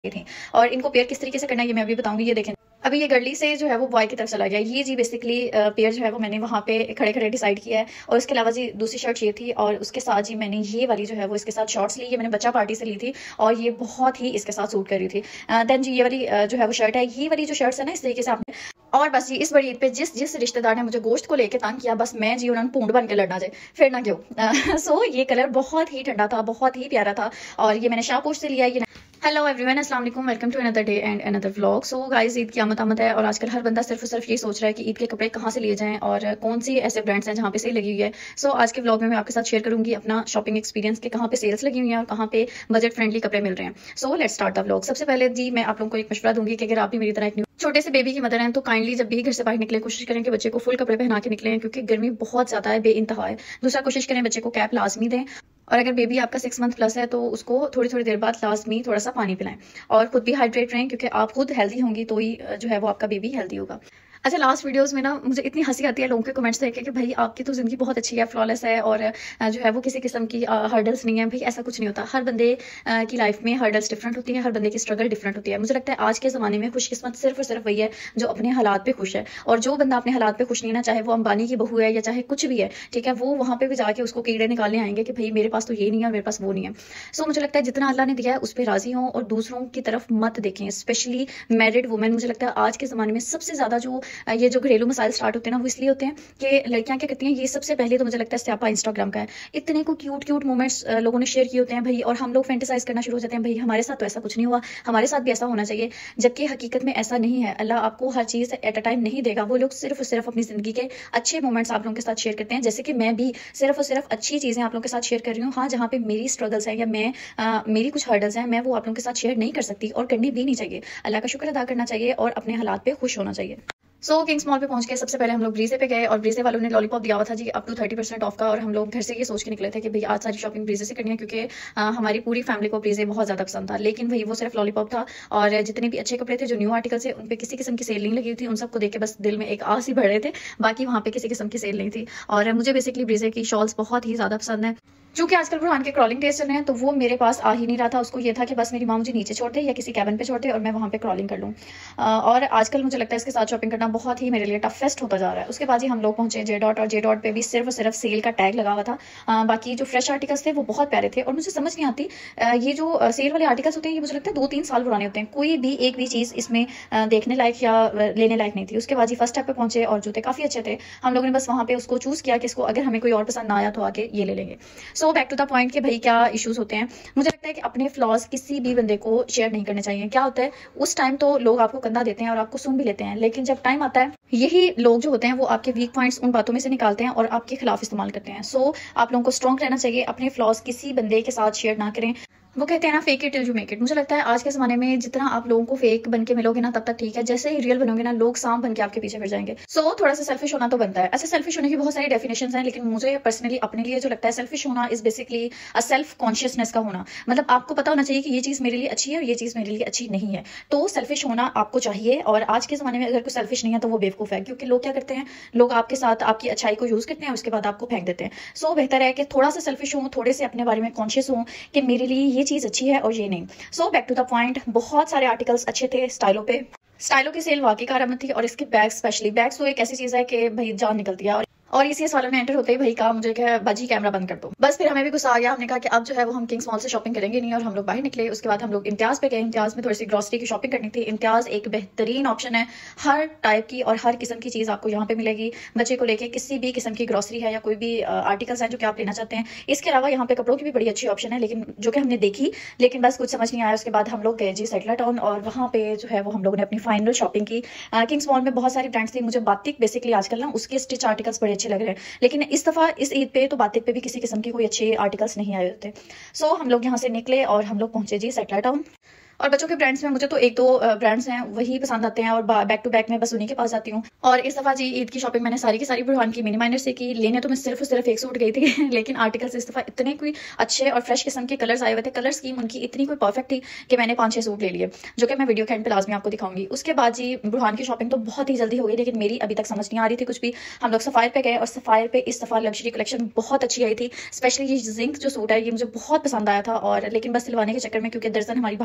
थी। और इनको पेयर किस तरीके से करना है ये मैं अभी बताऊंगी। ये देखें, अभी ये गर्ली से जो है वो बॉय की तरफ चला गया। ये जी बेसिकली पेयर जो है वो मैंने वहाँ पे खड़े खड़े डिसाइड किया है। और उसके अलावा जी दूसरी शर्ट ये थी, और उसके साथ जी मैंने ये वाली जो है वो इसके साथ शॉर्ट्स ली। ये मैंने बच्चा पार्टी से ली थी और ये बहुत ही इसके साथ सूट कर रही थी। देन जी ये वाली जो है वो शर्ट है। ये वाली जो शर्ट्स है ना इस तरीके से आपने, और बस जी इस बड़ी ईद पे जिस जिस रिश्तेदार ने मुझे गोश्त को लेके तंग किया, बस मैं जी उन्होंने पूंड बन के लड़ना जाए फिर ना क्यों। सो ये कलर बहुत ही ठंडा था, बहुत ही प्यारा था, और ये मैंने शाहपुर से लिया। ये हेलो एवरीवन, अस्सलाम वालेकुम, welcome to another day and another vlog. So guys, Eid की आमद है और आजकल हर बंदा सिर्फ और सिर्फ ये सोच रहा है कि ईद के कपड़े कहाँ से लिए जाएं और कौन सी ऐसे ब्रांड्स हैं जहाँ पे सेल लगी हुई है। सो आज के व्लॉग में मैं आपके साथ शेयर करूंगी अपना शॉपिंग एक्सपीरियंस के कहाँ पे सेल्स लगी हुई हैं और कहाँ पे बजट फ्रेंडली कपड़े मिल रहे हैं। So let's start the vlog. सबसे पहले जी मैं आप लोगों को एक मशवरा दूंगी कि अगर आप भी मेरी तरह एक छोटे से बेबी की मदर हैं तो काइंडली जब भी घर से बाहर निकले कोशिश करें कि बच्चे को फुल कपड़े पहना के निकलें, क्योंकि गर्मी बहुत ज्यादा है, बेइंतहा है। दूसरा, कोशिश करें बच्चे को कैप लाजमी दें, और अगर बेबी आपका 6 मंथ प्लस है तो उसको थोड़ी थोड़ी देर बाद लाजमी थोड़ा सा पानी पिलाएं, और खुद भी हाइड्रेट रहें, क्योंकि आप खुद हेल्दी होंगी तो ही जो है वो आपका बेबी हेल्दी होगा। अच्छा, लास्ट वीडियोस में ना मुझे इतनी हंसी आती है लोगों के कमेंट्स देख के कि भाई आपकी तो जिंदगी बहुत अच्छी है, फ्लॉलेस है, और जो है वो किसी किस्म की हर्डल्स नहीं है। भाई ऐसा कुछ नहीं होता, हर बंदे की लाइफ में हर्डल्स डिफरेंट होती है, हर बंदे की स्ट्रगल डिफरेंट होती है। मुझे लगता है आज के ज़माने में खुशकिस्मत सिर्फ और सिर्फ वही है जो अपने हालात पे खुश है, और जो बंदा अपने हालात पे खुश नहीं ना, चाहे वो अंबानी की बहू है या चाहे कुछ भी है, ठीक है, वो वहाँ पे भी जाके उसको कीड़े निकालने आएंगे कि भाई मेरे पास तो ये नहीं है, मेरे पास वो नहीं है। सो मुझे लगता है जितना अल्लाह ने दिया है उस पर राजी हों और दूसरों की तरफ मत देखें, स्पेशली मैरिड वुमेन। मुझे लगता है आज के ज़माने में सबसे ज़्यादा जो ये जो घरेलू मसाइल स्टार्ट होते हैं ना, वो इसलिए होते हैं कि लड़कियां क्या करती हैं, ये सबसे पहले तो मुझे लगता है स्यापा इंस्टाग्राम का है। इतने को क्यूट क्यूट मोमेंट्स लोगों ने शेयर किए होते हैं भाई, और हम लोग फैंटेसाइज करना शुरू हो जाते हैं, भाई हमारे साथ तो ऐसा कुछ नहीं हुआ, हमारे साथ भी ऐसा होना चाहिए, जबकि हकीकत में ऐसा नहीं है। अल्लाह आपको हर चीज एट अ टाइम नहीं देगा। वो लोग सिर्फ और सिर्फ अपनी जिंदगी के अच्छे मोमेंट्स आप लोगों के साथ शेयर करते हैं, जैसे कि मैं भी सिर्फ और सिर्फ अच्छी चीजें आप लोगों के साथ शेयर कर रही हूँ। हाँ, जहाँ पे मेरी स्ट्रगल्स हैं या मैं मेरी कुछ हर्डल्स हैं, मैं वो आप लोगों के साथ शेयर नहीं कर सकती, और करनी भी नहीं चाहिए। अल्लाह का शुक्र अदा करना चाहिए और अपने हालात पे खुश होना चाहिए। सो किंग्स मॉल पे पहुंच के सबसे पहले हम लोग ब्रीजे पे गए, और ब्रीजे वालों ने लॉलीपॉप दिया हुआ था जी अप टू 30% ऑफ का, और हम लोग घर से ये सोच के निकले थे कि भाई आज सारी शॉपिंग ब्रीजे से करनी है, क्योंकि हमारी पूरी फैमिली को ब्रीजे बहुत ज्यादा पसंद था। लेकिन भाई वो सिर्फ लॉलीपॉप था, और जितने भी अच्छे कपड़े थे जो न्यू आर्टिकल्स थे उन पे किसी किस्म की सेल नहीं लगी हुई थी। उन सबको देख के बस दिल में एक आस ही बढ़ रहे थे, बाकी वहाँ पे किसी किस्म की सेल नहीं थी। और मुझे बेसिकली ब्रीजे की शॉल्स बहुत ही ज्यादा पसंद है। चूंकि आजकल बुरहान के क्रॉलिंग डेज चल रहे हैं तो वो मेरे पास आ ही नहीं रहा था। उसको ये था कि बस मेरी माँ मुझे नीचे छोड़ दे या किसी कैबिन पे छोड़ दे और मैं वहाँ पे क्रॉलिंग कर लूँ। और आजकल मुझे लगता है इसके साथ शॉपिंग करना बहुत ही मेरे लिए टफेस्ट होता जा रहा है। उसके बाद ही हम लोग पहुंचे जे डॉट, और जे डॉट पे भी सिर्फ और सिर्फ सेल का टैग लगा हुआ था। बाकी जो फ्रेश आर्टिकल्स थे वो बहुत प्यारे थे, और मुझे समझ नहीं आती ये जो सेल वाले आर्टिकल्स होते हैं ये मुझे लगता है 2-3 साल पुराने होते हैं, कोई भी एक भी चीज़ इसमें देखने लायक या लेने लायक नहीं थी। उसके बाद ही फर्स्ट स्टेप पे पहुंचे और जूते काफ़ी अच्छे थे। हम लोगों ने बस वहाँ पे उसको चूज़ किया कि इसको अगर हमें कोई और पसंद ना आया तो आके ये ले लेंगे। So back to the point, भाई क्या इश्यूज होते हैं। मुझे लगता है कि अपने फ्लॉज किसी भी बंदे को शेयर नहीं करने चाहिए। क्या होता है उस टाइम तो लोग आपको कंधा देते हैं और आपको सुन भी लेते हैं, लेकिन जब टाइम आता है यही लोग जो होते हैं वो आपके वीक पॉइंट्स उन बातों में से निकालते हैं और आपके खिलाफ इस्तेमाल करते हैं। सो आप लोगों को स्ट्रॉन्ग रहना चाहिए, अपने फ्लॉज किसी बंदे के साथ शेयर ना करें। वो कहते हैं ना fake it till you make it. मुझे लगता है आज के जमाने में जितना आप लोगों को फेक बन के मिलोगे ना तब तक ठीक है, जैसे ही रियल बनोगे ना लोग सांप बन के आपके पीछे फिर जाएंगे। सो थोड़ा सा सेल्फिश होना तो बनता है। ऐसे सेल्फिश होने की बहुत सारी डेफिनेशंस हैं, लेकिन मुझे पर्सनली अपने लिए जो लगता है सेल्फिश होना is basically a self consciousness का होना। मतलब आपको पता होना चाहिए कि ये चीज मेरे लिए अच्छी है और ये चीज मेरे लिए अच्छी नहीं है, तो सेल्फिश होना आपको चाहिए। और आज के जमाने में अगर कोई सेल्फिश नहीं है तो वो बेवकूफ है, क्योंकि लोग क्या करते हैं, लोग आपके साथ आपकी अच्छाई को यूज करते हैं उसके बाद आपको फेंक देते हैं। सो बेहतर है कि थोड़ा सा सेल्फिश हो, थोड़े से अपने बारे में कॉन्शियस हो कि मेरे लिए ये चीज अच्छी है और ये नहीं। So back to the point, बहुत सारे आर्टिकल्स अच्छे थे स्टाइलों पे। स्टाइलों की सेल वाकई कारआमद थी, और इसके बैग स्पेशली, बैग्स तो एक ऐसी चीज है कि भाई जान निकलती है। और इसी वालों ने एंटर होते ही भाई कहा मुझे क्या बाजी कैमरा बंद कर दो। बस फिर हमें भी गुस्सा आ गया, हमने कहा कि अब जो है वो हम किंग्स मॉल से शॉपिंग करेंगे नहीं, और हम लोग बाहर निकले। उसके बाद हम लोग इम्तियाज पे गए। इम्तियाज में थोड़ी सी ग्रोसरी की शॉपिंग करनी थी। इम्तियाज एक बेहतरीन ऑप्शन है, हर टाइप की और हर किस्म की चीज आपको यहाँ पे मिलेगी। बच्चे को लेके किसी भी किस्म की ग्रोसरी है या कोई भी आर्टिकल्स हैं जो कि आप लेना चाहते हैं। इसके अलावा यहाँ पे कपड़ों की भी बड़ी अच्छी ऑप्शन है, लेकिन जो कि हमने देखी, लेकिन बस कुछ समझ नहीं आया। उसके बाद हम लोग गए जी सेटलर टाउन, और वहाँ पे जो है वो हम लोगों ने अपनी फाइनल शॉपिंग की। किंग्स मॉल में बहुत सारी ब्रांड्स थी। मुझे बातिक बेसिकली आजकल ना उसके स्टिच आर्टिकल्स बड़े अच्छे लग रहे हैं, लेकिन इस दफा इस ईद पे तो बातिक पे भी किसी किस्म के कोई अच्छे आर्टिकल्स नहीं आए होते। सो हम लोग यहाँ से निकले और हम लोग पहुंचे जी सेटलर टाउन। और बच्चों के ब्रांड्स में मुझे तो 1-2 ब्रांड्स हैं वही पसंद आते हैं, और बैक टू बैक मैं बस उन्हीं के पास जाती हूँ। और इस दफा जी ईद की शॉपिंग मैंने सारी की सारी बुरहान की मिनी माइनर से की। लेने तो मैं सिर्फ और सिर्फ एक सूट गई थी लेकिन आर्टिकल्स इस दफा इतने कोई अच्छे और फ्रेश किस्म के कलर्स आए हुए थे। कलर स्कीम उनकी इतनी कोई परफेक्ट थी कि मैंने 5-6 सूट ले लिए, जो कि मैं वीडियो के एंड पे लाजमी आपको दिखाऊंगी। उसके बाद जी बुरहान की शॉपिंग तो बहुत ही जल्दी हो गई, लेकिन मेरी अभी तक समझ नहीं आ रही थी कुछ भी। हम लोग सफायर पे गए, और सफायर पे इस दफा लग्जरी कलेक्शन बहुत अच्छी आई थी। स्पेशली ये जिंक जो सूट है ये मुझे बहुत पसंद आया था, और लेकिन बस सिलवाने के चक्कर में, क्योंकि दर्जन हमारी भागी हुई है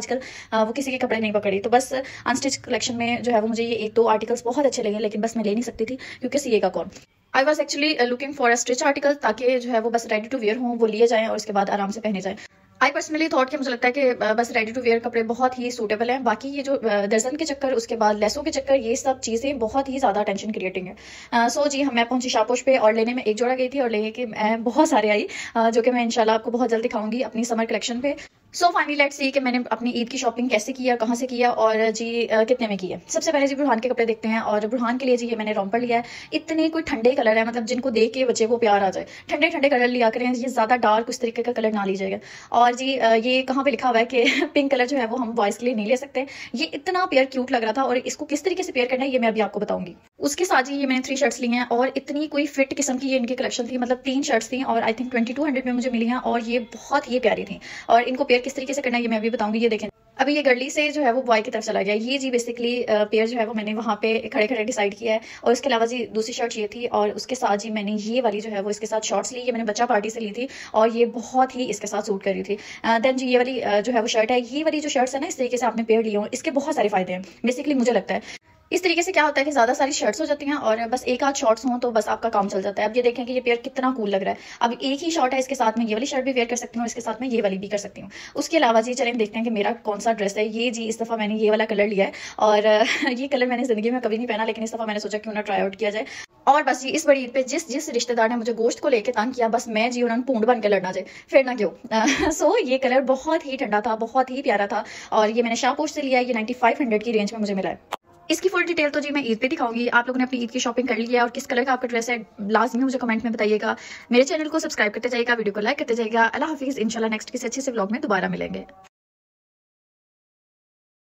आजकल वो किसी के कपड़े नहीं पकड़ी। तो बस अनस्टिच कलेक्शन में जो है वो मुझे ये 1-2 आर्टिकल्स बहुत अच्छे लगे, लेकिन बस मैं ले नहीं सकती थी क्योंकि सिएगा कौन। I was actually looking for a stitch article, ताकि जो है वो बस रेडी टू वेयर हों, वो लिए जाएं और उसके बाद आराम से पहने जाएं। आई पर्सनली थॉट कि मुझे लगता है कि बस रेडी टू वेयर कपड़े बहुत ही सूटेबल हैं। बाकी ये जो दर्जन के चक्कर, उसके बाद लेसों के चक्कर, ये सब चीज़ें बहुत ही ज़्यादा टेंशन क्रिएटिंग है। सो जी मैं पहुंची शापोश पे और लेने में एक जोड़ा गई थी और लेने के मैं बहुत सारे आई, जो कि मैं इंशाल्लाह आपको बहुत जल्द दिखाऊंगी अपनी समर कलेक्शन पे। सो फाइनली लेट्स सी कि मैंने अपनी ईद की शॉपिंग कैसे किया, कहाँ से किया और जी कितने में किया। सबसे पहले जी बुरहान के कपड़े देखते हैं। और बुरहान के लिए जी ये मैंने रोम्पर लिया है। इतने कोई ठंडे कलर है, मतलब जिनको देख के बच्चे को प्यार आ जाए, ठंडे ठंडे कलर लिया करें, ये ज़्यादा डार्क उस तरीके का कलर ना लीजिएगा। और जी ये कहाँ पे लिखा हुआ है कि पिंक कलर जो है वो हम बॉयज़ के लिए नहीं ले सकते। ये इतना पेयर क्यूट लग रहा था और इसको किस तरीके से पेयर करना है ये मैं अभी आपको बताऊंगी। उसके साथ जी ये मैंने 3 शर्ट्स ली हैं और इतनी कोई फिट किस्म की ये इनकी कलेक्शन थी, मतलब 3 शर्ट्स थी और आई थिंक 2200 में मुझे मिली हैं और ये बहुत ही प्यारी थी। और इनको पेयर किस तरीके से करना है ये मैं अभी बताऊंगी। ये देखें, अभी ये गर्ली से जो है वो बॉय की तरफ चला गया। ये जी बेसिकली पेयर जो है वो मैंने वहाँ पे खड़े खड़े डिसाइड किया है। और उसके अलावा जी दूसरी शर्ट ये थी और उसके साथ जी मैंने ये वाली जो है वो इसके साथ शॉर्ट्स ली। ये मैंने बच्चा पार्टी से ली थी और ये बहुत ही इसके साथ सूट कर रही थी। देन जी ये वाली जो है वो शर्ट है। ये वाली जो शर्ट्स है ना, इस तरीके से आपने पेयर लिए हो, इसके बहुत सारे फायदे हैं बेसिकली मुझे लगता है। इस तरीके से क्या होता है कि ज़्यादा सारी शर्ट्स हो जाती हैं और बस एक आध शॉर्ट्स हों तो बस आपका काम चल जाता है। अब ये देखें कि ये पेयर कितना कूल लग रहा है। अब एक ही शॉर्ट है, इसके साथ में ये वाली शर्ट भी वेयर कर सकती हूँ, इसके साथ में ये वाली भी कर सकती हूँ। उसके अलावा जी चलें देखते हैं कि मेरा कौन सा ड्रेस है। ये जी इस दफ़ा मैंने ये वाला कलर लिया है और ये कलर मैंने ज़िंदगी में कभी नहीं पहना, लेकिन इस दफ़ा मैंने सोचा क्यों ना ट्राई आउट किया जाए। और बस ये इस बड़ी ईद पे जिस रिश्तेदार ने मुझे गोश्त को लेके तंग किया, बस मैं जी उन्होंने पूंड बन के लड़ना जाए, फिर ना क्यों। सो ये कलर बहुत ही ठंडा था, बहुत ही प्यारा था और ये मैंने शाहपोश से लिया है। ये 9500 की रेंज में मुझे मिला है। इसकी फुल डिटेल तो जी मैं ईद पे दिखाऊंगी। आप लोगों ने अपनी ईद की शॉपिंग कर ली है और किस कलर का आपका ड्रेस है लाजमी मुझे कमेंट में बताइएगा। मेरे चैनल को सब्सक्राइब करते जाइएगा, वीडियो को लाइक करते जाइएगा। अल्लाह हाफिज़। इंशाल्लाह नेक्स्ट किसी अच्छे से व्लॉग में दोबारा मिलेंगे।